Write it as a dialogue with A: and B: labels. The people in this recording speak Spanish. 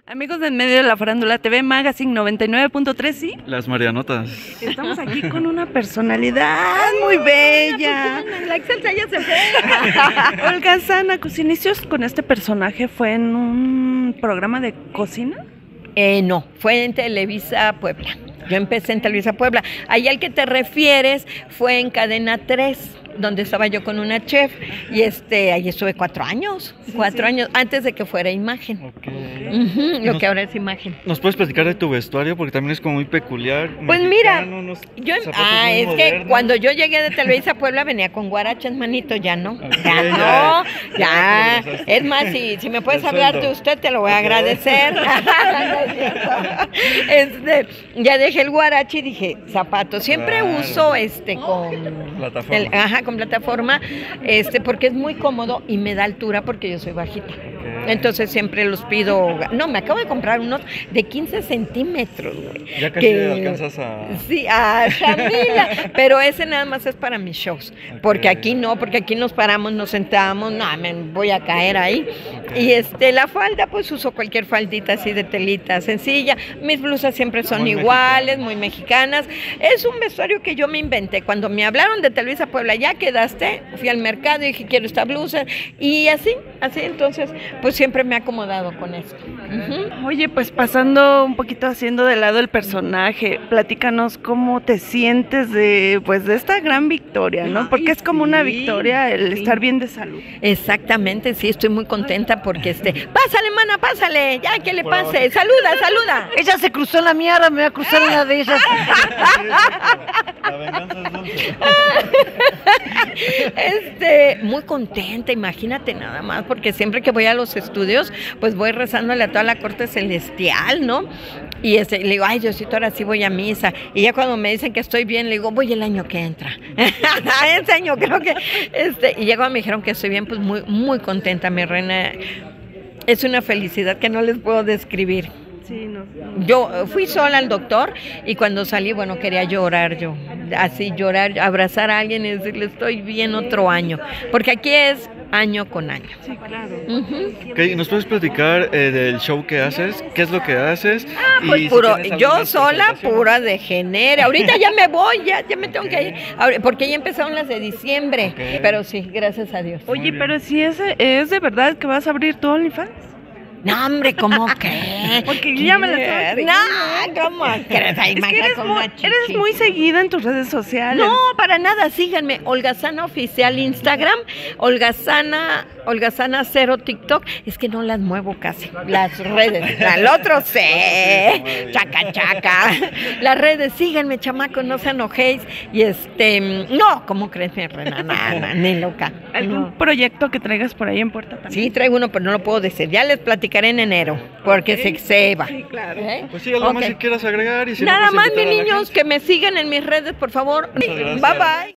A: Amigos de En Medio de la Farándula TV Magazine 99.3, ¿sí?
B: Las Marianotas.
A: Estamos aquí con una personalidad muy bella.
C: La Excelsa ya se fue.
A: Holgazana, sus inicios con este personaje fue en un programa de cocina.
C: No, fue en Televisa Puebla. Yo empecé en Televisa Puebla. Ahí al que te refieres fue en Cadena 3, donde estaba yo con una chef. Y ahí estuve 4 años.
A: Sí,
C: 4
A: sí.
C: años antes de que fuera Imagen.
B: Okay.
C: Lo que ahora es Imagen.
B: ¿Nos puedes platicar de tu vestuario? Porque también es como muy peculiar.
C: Pues
B: mexicano,
C: mira,
B: unos
C: yo
B: zapatos muy
C: es que
B: modernos.
C: cuando yo llegué de Televisa Puebla venía con guarachas, manito, ya no.
B: Okay,
C: Ya no,
B: ya
C: ya.
B: progresaste.
C: Es más, si me puedes
B: El
C: hablar
B: sueldo.
C: de usted, te lo voy a
B: Ok.
C: agradecer. No es cierto. Ya dejé el guarache y dije, zapatos. Siempre
B: Claro.
C: uso con
B: Plataforma.
C: con plataforma, porque es muy cómodo y me da altura porque yo soy bajita.
B: Ok.
C: Entonces siempre los pido. No, me acabo de comprar unos de 15 centímetros, güey.
B: Ya casi alcanzas a...
C: Sí, a Shamila, pero ese nada más es para mis shows, porque aquí no, porque aquí nos paramos, nos sentamos, no, voy a caer ahí. Y la falda, pues uso cualquier faldita así de telita sencilla. Mis blusas siempre son
B: Muy
C: iguales,
B: mexicanas.
C: muy mexicanas. Es un vestuario que yo me inventé. Cuando me hablaron de Televisa Puebla, ya quedaste, fui al mercado y dije, quiero esta blusa. Y así, entonces, pues siempre me he acomodado con esto.
A: Oye, pues pasando un poquito haciendo de lado el personaje, platícanos cómo te sientes de esta gran victoria, ¿no?
C: Ay,
A: Porque es como una
C: sí,
A: victoria el
C: sí.
A: estar bien de salud.
C: Exactamente, sí, estoy muy contenta porque pásale, mana, pásale, ya que le
B: Por
C: pase,
B: abajo.
C: saluda.
D: Ella se cruzó en la mía, ahora me va a cruzar en la de ellas.
B: La venganza es dulce.
C: Muy contenta, imagínate nada más, porque siempre que voy a los estudios, pues voy rezándole a toda la corte celestial, ¿no? Y le digo, ay, Diosito, ahora sí voy a misa. Y ya cuando me dicen que estoy bien, le digo, voy el año que entra. Ese año creo que, y ya cuando me dijeron que estoy bien, pues muy, muy contenta, mi reina. Es una felicidad que no les puedo describir.
A: Sí, no.
C: Yo fui sola al doctor y cuando salí, bueno, quería llorar yo, así llorar, abrazar a alguien y decirle estoy bien otro año, porque aquí es año con año.
A: Sí, claro.
B: Okay, ¿nos puedes platicar del show que haces? ¿Qué es lo que haces?
C: Pues
B: Y si
C: puro,
B: tienes
C: yo
B: algunas
C: sola,
B: presentaciones.
C: pura de genere. Ahorita ya me voy, ya me tengo que ir, porque ya empezaron las de diciembre,
B: Ok.
C: pero sí, gracias a Dios.
A: Oye,
B: bien.
A: pero si es de verdad que vas a abrir tu OnlyFans.
C: No, hombre, ¿cómo crees?
A: Porque yo ya me la estaba creyendo.
C: No, ¿cómo crees? Ay,
A: Es que
C: maja,
A: eres
C: con una
A: eres
C: chichi.
A: muy seguida en tus redes sociales.
C: No, para nada, síganme, Holgazana Oficial Instagram, Holgazana 0 TikTok, es que no las muevo casi, las redes, al otro sé, chaca, las redes, síganme, chamacos, no se enojéis, y no, ¿cómo crees, mi reina? Nada, ni loca.
A: ¿Algún
C: No.
A: proyecto que traigas por ahí en puerta también?
C: Sí, traigo uno, pero no lo puedo decir, ya les platicaré en enero, porque
A: Ok.
C: se va.
A: Sí, claro.
C: Pues
B: Pues sí, algo más
C: Ok.
B: que quieras agregar. Y si no,
C: Nada
B: pues
C: más,
B: invitar
C: mis
B: a la
C: niños,
B: gente.
C: que me sigan en mis redes, por favor.
B: Muchas gracias.
C: Bye bye.